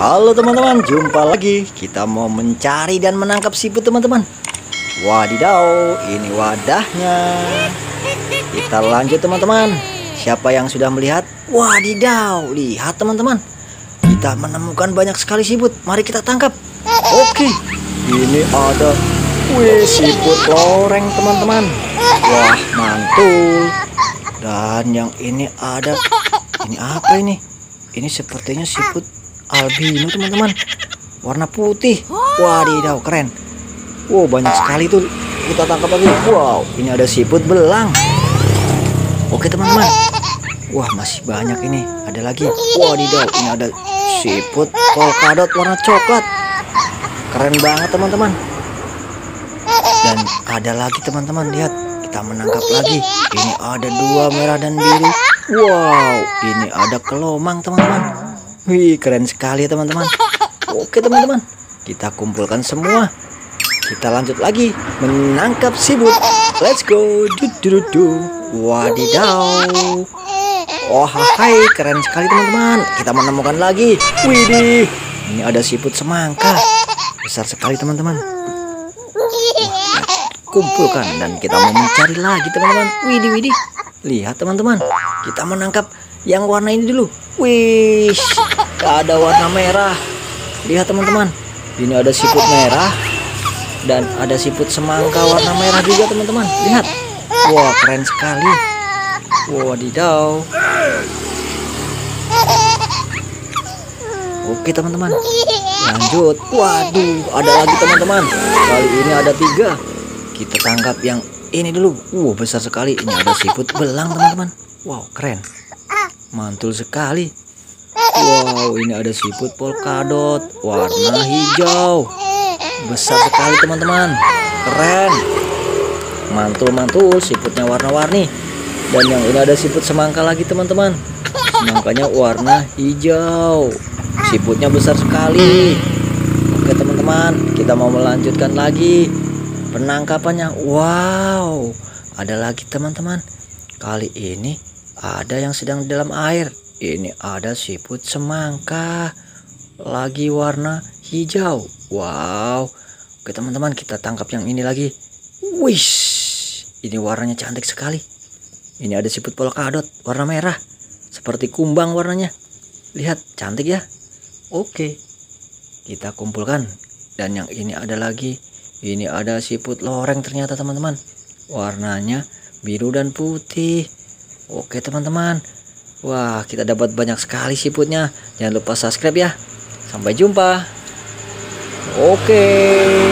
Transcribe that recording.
Halo teman-teman, jumpa lagi. Kita mau mencari dan menangkap siput teman-teman. Wadidaw, ini wadahnya. Kita lanjut teman-teman. Siapa yang sudah melihat? Wadidaw, lihat teman-teman. Kita menemukan banyak sekali siput. Mari kita tangkap. Oke, ini ada siput loreng teman-teman. Wah, mantul. Dan yang ini ada, ini apa ini? Ini sepertinya siput albino teman-teman, warna putih. Wadidaw, keren. Wow, banyak sekali tuh. Kita tangkap lagi. Wow, ini ada siput belang. Oke teman-teman. Wah, masih banyak ini. Ada lagi. Wadidaw, ini ada siput polkadot warna coklat. Keren banget teman-teman. Dan ada lagi teman-teman, lihat. Kita menangkap lagi. Ini ada dua merah dan biru. Wow, ini ada kelomang teman-teman. Wih, keren sekali ya teman-teman. Oke teman-teman, kita kumpulkan semua. Kita lanjut lagi menangkap siput. Let's go. Wadidaw. Oh hai, keren sekali teman-teman. Kita menemukan lagi. Widih, ini ada siput semangka. Besar sekali teman-teman. Kumpulkan dan kita mau mencari lagi teman-teman. Widih. Lihat teman-teman, kita menangkap yang warna ini dulu. Wih, ada warna merah. Lihat teman-teman, ini ada siput merah dan ada siput semangka warna merah juga teman-teman. Lihat, wah keren sekali. Wadidaw. Oke teman-teman, lanjut. Waduh, ada lagi teman-teman. Kali ini ada 3. Kita tangkap yang ini dulu. Besar sekali. Ini ada siput belang teman-teman. Wow, keren. Mantul sekali. Wow, ini ada siput polkadot warna hijau. Besar sekali teman-teman. Keren. Mantul siputnya warna-warni. Dan yang ini ada siput semangka lagi teman-teman. Semangkanya warna hijau. Siputnya besar sekali. Oke teman-teman, kita mau melanjutkan lagi penangkapannya. Wow, ada lagi teman-teman. Kali ini ada yang sedang di dalam air. Ini ada siput semangka lagi warna hijau. Wow. Oke teman-teman, kita tangkap yang ini lagi. Wish, ini warnanya cantik sekali. Ini ada siput polkadot warna merah, seperti kumbang warnanya. Lihat, cantik ya. Oke, kita kumpulkan. Dan yang ini ada lagi. Ini ada siput loreng ternyata teman-teman. Warnanya biru dan putih. Oke teman-teman. Wah, kita dapat banyak sekali siputnya. Jangan lupa subscribe ya. Sampai jumpa. Oke.